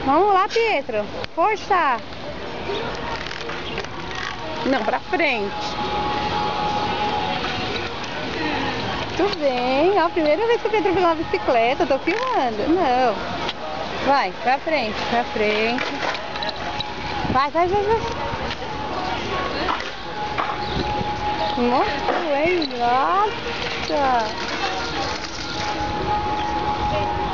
Vamos lá, Pietro. Força. Não, pra frente. Tudo bem. Ó, a primeira vez que o Pietro pegou uma bicicleta. Eu tô filmando. Não. Vai, pra frente, pra frente. Vai, vai, vai, vai. Muito bem, nossa.